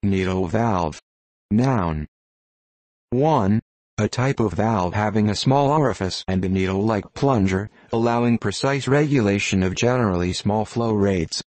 Needle valve. Noun. 1. A type of valve having a small orifice and a needle-like plunger, allowing precise regulation of generally small flow rates.